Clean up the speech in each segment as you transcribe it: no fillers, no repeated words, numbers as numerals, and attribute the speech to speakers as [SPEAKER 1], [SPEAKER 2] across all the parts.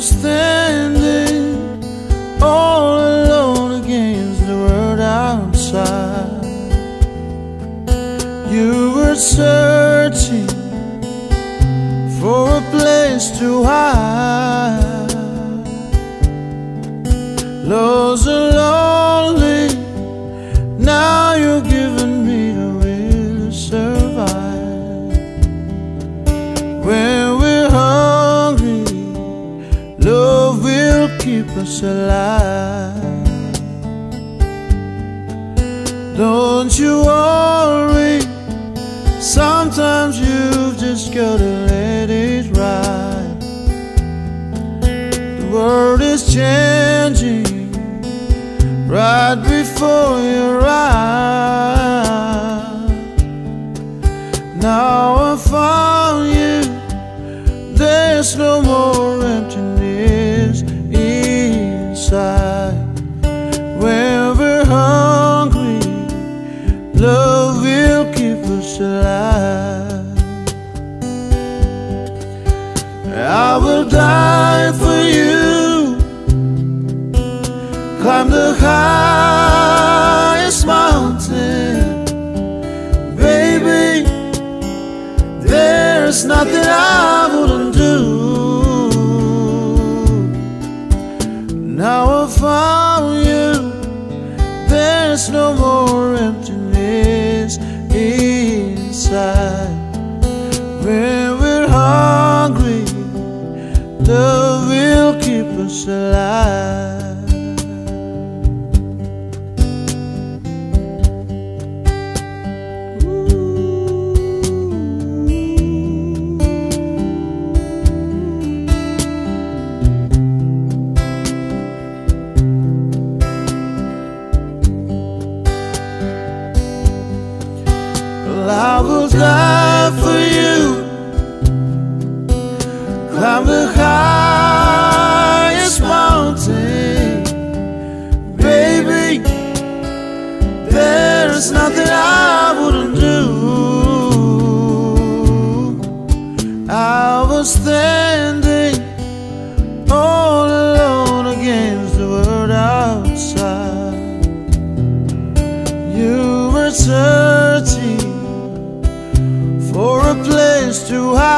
[SPEAKER 1] was standing all alone against the world outside. You were searching for a place to hide. Lost and lonely, now you're giving me the will to survive. When we're hungry, love will keep us alive. Don't you worry, sometimes you've just gotta let it ride. The world is changing right before your eyes. Now I found you, there's no more emptiness inside. When we're hungry, love will keep us alive. I will die for you, climb the highest mountain. Baby, there's nothing I wouldn't do. Now I found you, there's no more emptiness inside. When we're hungry, love will keep us alive. I will die for you, climb the highest mountain. Baby, there's nothing I wouldn't do. I was standing all alone against the world outside. You were searching for a place to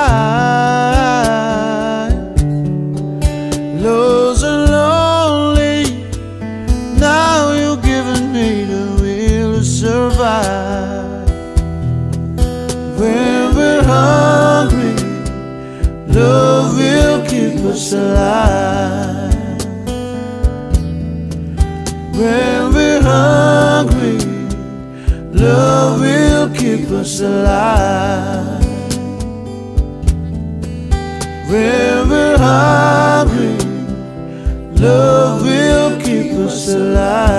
[SPEAKER 1] hide. Lost and lonely, now you're giving me the will to survive. When we're hungry, love will keep us alive. When we're hungry, love will keep us alive. When we're hungry, love will keep us alive.